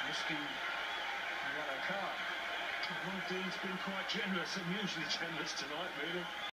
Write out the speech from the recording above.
risking a yellow card. Well, Dean's been quite generous, unusually generous tonight, really.